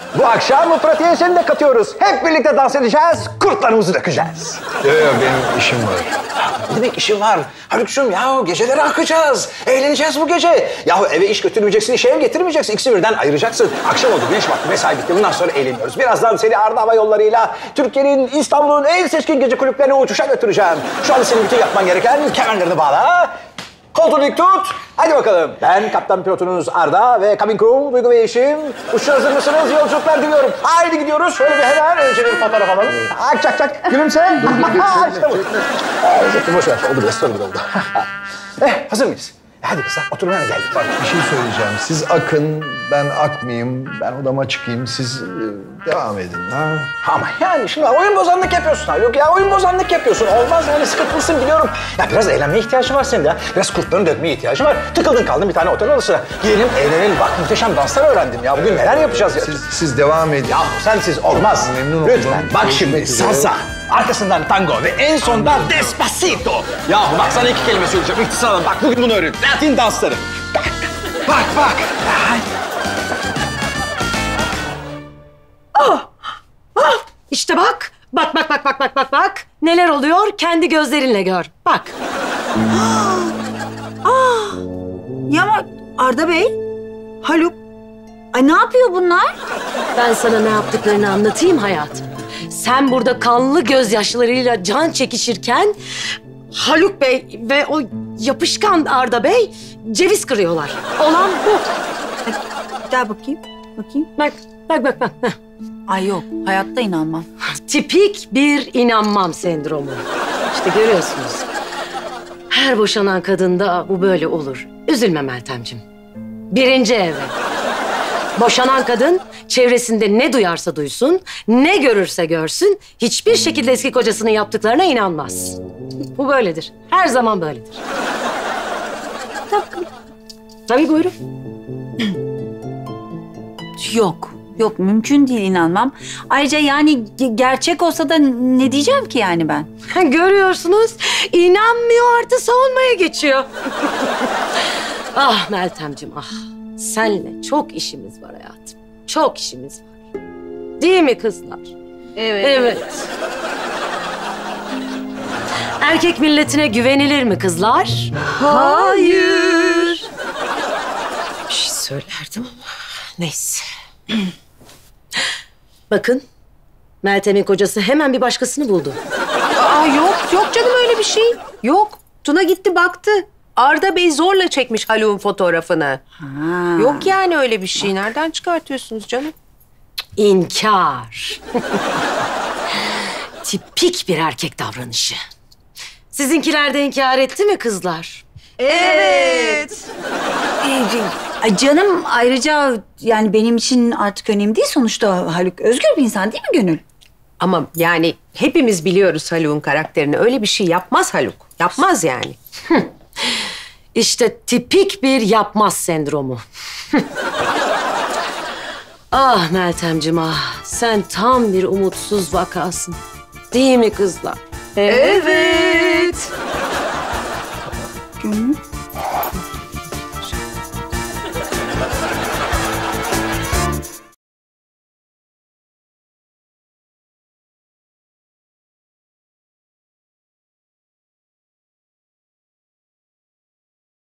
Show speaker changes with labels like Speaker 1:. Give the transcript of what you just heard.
Speaker 1: Bu akşam bu pratiğe seni de katıyoruz. Hep birlikte dans edeceğiz, kurtlarımızı dökeceğiz.
Speaker 2: Yok benim işim var.
Speaker 1: Ne demek işin var? Haluk'cum yahu geceleri akacağız. Eğleneceğiz bu gece. Yahu eve iş götürmeyeceksin, işe ev getirmeyeceksin. İkisi birden ayıracaksın. Akşam oldu, güneş battı, mesai bitti. Bundan sonra eğleniyoruz. Birazdan seni Arda Hava Yolları'yla Türkiye'nin, İstanbul'un en seçkin gece kulüplerine uçuşa götüreceğim. Şu anda senin bütün yapman gereken kemerlerini bağla. Koltuğunu dik tut. Hadi bakalım. Ben kaptan pilotunuz Arda ve cabin crew Duygu ve Yeşim. Uçuşa hazır mısınız? Yolculuklar diliyorum. Haydi gidiyoruz. Şöyle bir hemen önce bir fotoğraf alalım. Ak çak çak. Gülümse. İşte bu. Zeki boş ver. Oldu biraz sonra oldu. Hazır mıyız? Hadi kızlar oturmaya geldik.
Speaker 2: Bir şey söyleyeceğim. Siz akın, ben akmayayım. Ben odama çıkayım. Siz devam edin. Ha?
Speaker 1: Ama yani şimdi oyun bozanlık yapıyorsun Haluk ya. Oyun bozanlık yapıyorsun. Olmaz yani sıkıntılısın biliyorum. Ya biraz eğlenmeye ihtiyacın var senin de ya. Biraz kurtlarını dökmeye ihtiyacın var. Tıkıldın kaldın bir tane otel odasına. Gidelim eğlenelim. Bak muhteşem danslar öğrendim ya. Bugün neler yapacağız ya.
Speaker 2: Siz devam edin.
Speaker 1: Ya sensiz olmaz.
Speaker 2: Memnun
Speaker 1: Lütfen.
Speaker 2: oldum.
Speaker 1: Bak şimdi salsa. Arkasından tango ve en sonda despacito. Yahu bak sana 2 kelime söyleyeceğim. İhtisarla bak bugün bunu öğren. Latin dansları. Bak bak.
Speaker 3: İşte bak. Bak. Neler oluyor? Kendi gözlerinle gör. Bak.
Speaker 4: Ya ama Arda Bey, Haluk, ay ne yapıyor bunlar?
Speaker 3: Ben sana ne yaptıklarını anlatayım hayatım. Sen burada kanlı gözyaşlarıyla can çekişirken Haluk Bey ve o yapışkan Arda Bey ceviz kırıyorlar. Olan bu.
Speaker 4: Bir daha bakayım.
Speaker 3: Bak. Heh.
Speaker 4: Ay yok, hayatta inanmam.
Speaker 3: Tipik bir inanmam sendromu. İşte görüyorsunuz. Her boşanan kadında bu böyle olur. Üzülme Meltemciğim. 1. evre. Boşanan kadın çevresinde ne duyarsa duysun, ne görürse görsün, hiçbir şekilde eski kocasının yaptıklarına inanmaz. Bu böyledir. Her zaman böyledir. Tabii buyurun.
Speaker 4: Yok mümkün değil inanmam. Ayrıca yani gerçek olsa da ne diyeceğim ki yani ben?
Speaker 3: Görüyorsunuz, inanmıyor artı savunmaya geçiyor. Ah Meltemciğim ah. Seninle çok işimiz var hayatım. Çok işimiz var. Değil mi kızlar? Evet. Erkek milletine güvenilir mi kızlar? Hayır. Bir şey söylerdim ama neyse. Bakın, Meltem'in kocası hemen bir başkasını buldu.
Speaker 5: Aa yok canım öyle bir şey. Yok. Tuna gitti baktı. Arda Bey zorla çekmiş Haluk'un fotoğrafını. Yok yani öyle bir şey. Nereden çıkartıyorsunuz canım?
Speaker 3: İnkar. Tipik bir erkek davranışı. Sizinkiler de inkar etti mi kızlar?
Speaker 5: Evet.
Speaker 4: Ay canım ayrıca yani benim için artık önemli değil sonuçta Haluk özgür bir insan değil mi Gönül?
Speaker 5: Ama yani hepimiz biliyoruz Haluk'un karakterini. Öyle bir şey yapmaz Haluk. Yapmaz yani.
Speaker 3: İşte tipik bir yapmaz sendromu. Ah Meltemciğim ah. Sen tam bir umutsuz vakasın. Değil mi kızlar?
Speaker 5: Evet.
Speaker 4: Gönül.